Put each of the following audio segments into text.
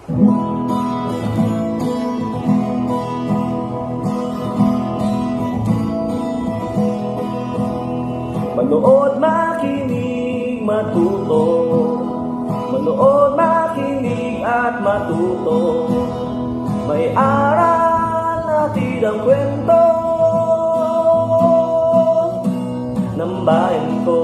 Manood, makinig, matuto. Manood, makinig at matuto. May aral natin ang kwento ng bayan ko.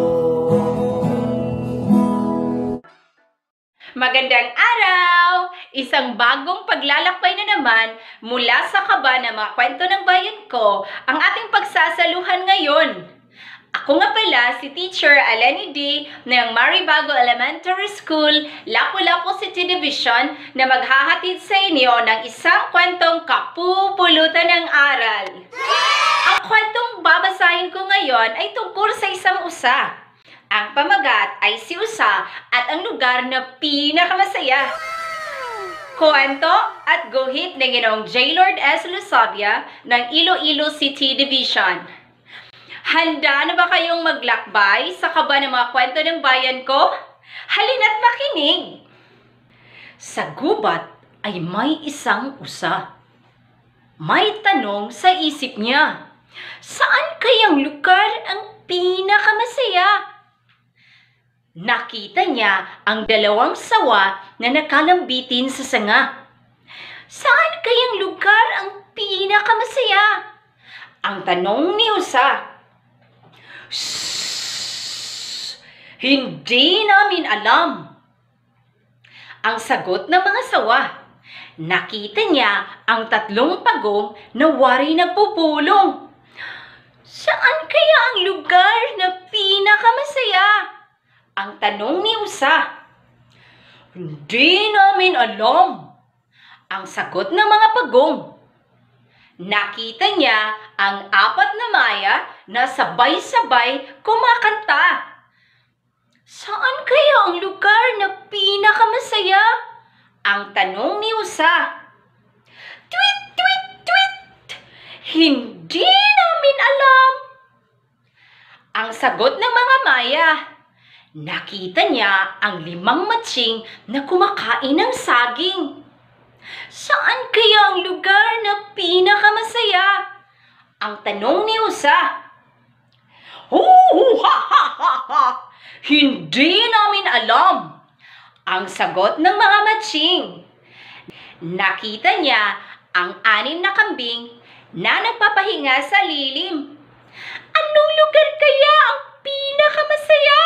Magandang araw! Isang bagong paglalakbay na naman mula sa kaba ng mga kwento ng bayan ko ang ating pagsasaluhan ngayon. Ako nga pala si Teacher Aleni D. ng Maribago Elementary School, Lapu-Lapu City Division na maghahatid sa inyo ng isang kwentong kapupulutan ng aral. Ang kwentong babasahin ko ngayon ay tungkol sa isang usa. Ang pamagat ay si Usa at ang lugar na pinakamasaya. Kwento at guhit ng Ginoong J. Lord S. Lusabia ng Iloilo City Division. Handa na ba kayong maglakbay sa kaba ng mga kwento ng bayan ko? Halina't makinig! Sa gubat ay may isang usa. May tanong sa isip niya. Saan kayang lugar ang pinakamasaya? Nakita niya ang dalawang sawa na nakalambitin sa sanga. Saan kayang lugar ang pinakamasaya? Ang tanong ni Usa. Shhh! Hindi namin alam. Ang sagot ng mga sawa. Nakita niya ang tatlong pagong na wari nagpupulong. Saan kaya ang lugar na pinakamasaya? Ang tanong ni Usa. Hindi namin alam. Ang sagot ng mga pagong. Nakita niya ang apat na maya na sabay-sabay kumakanta. Saan kaya ang lugar na pinakamasaya? Ang tanong ni Usa. Tweet, tweet, tweet! Hindi namin alam. Ang sagot ng mga maya. Nakita niya ang 5 matsing na kumakain ng saging. Saan kaya ang lugar na pinakamasaya? Ang tanong ni Usa. Ha! Hindi namin alam. Ang sagot ng mga matsing. Nakita niya ang 6 na kambing na nagpapahinga sa lilim. Anong lugar kaya ang pinakamasaya?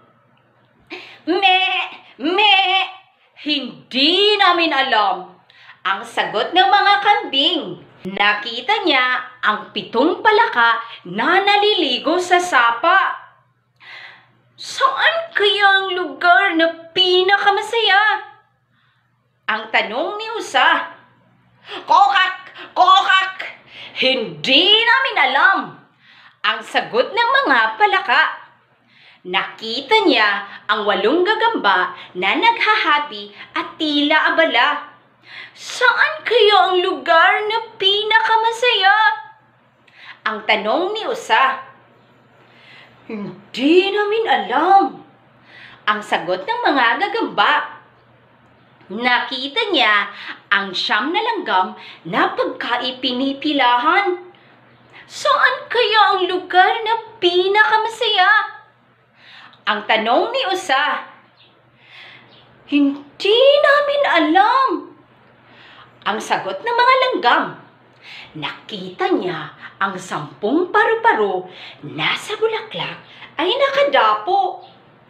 Hindi namin alam. Ang sagot ng mga kambing. Nakita niya ang 7 palaka na naliligo sa sapa. Saan kaya ang lugar na pinakamasaya? Ang tanong ni Usa. Kokak! Kokak! Hindi namin alam. Ang sagot ng mga palaka. Nakita niya ang 8 gagamba na naghahabi at tila abala. Saan kaya ang lugar na pinakamasaya? Ang tanong ni Usa. Hindi namin alam. Ang sagot ng mga gagamba. Nakita niya ang 9 na langgam na pagkaipinipilahan. Saan kaya ang lugar na pinakamasaya? Ang tanong ni Usa. Hindi namin alam. Ang sagot ng mga langgam. Nakita niya ang 10 paru-paro na sa bulaklak ay nakadapo.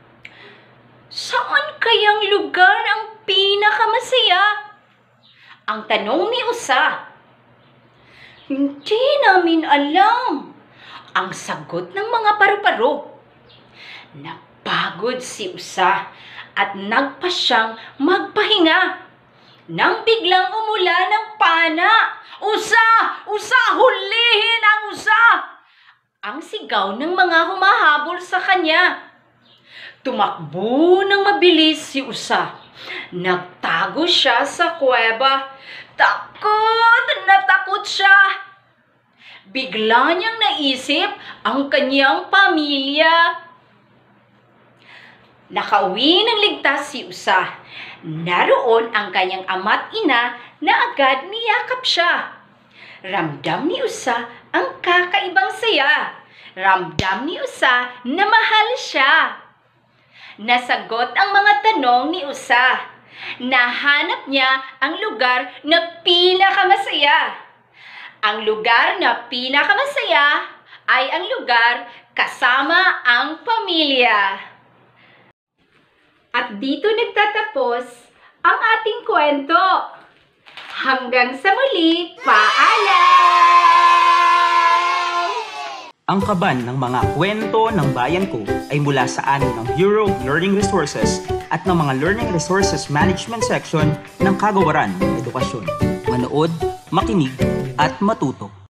Saan kayang lugar ang pinakamasaya? Ang tanong ni Usa. Hindi namin alam. Ang sagot ng mga paru-paro. Napagod si Usa at nagpa siyang magpahinga. Nang biglang umulan ng pana. Usa! Usa! Hulihin ang Usa! Ang sigaw ng mga humahabol sa kanya. Tumakbo ng mabilis si Usa. Nagtago siya sa kuweba. Takot na takot siya. Bigla niyang naisip ang kanyang pamilya. Nakauwi ng ligtas si Usa. Naroon ang kanyang ama't ina na agad niyakap siya. Ramdam ni Usa ang kakaibang saya. Ramdam ni Usa na mahal siya. Nasagot ang mga tanong ni Usa. Nahanap niya ang lugar na pinakamasaya. Ang lugar na pinakamasaya ay ang lugar kasama ang pamilya. At dito nagtatapos ang ating kwento. Hanggang sa muli, paalam! Ang kaban ng mga kwento ng bayan ko ay mula sa amin ng Bureau of Learning Resources at ng mga Learning Resources Management Section ng Kagawaran ng Edukasyon. Manood, makinig, at matuto.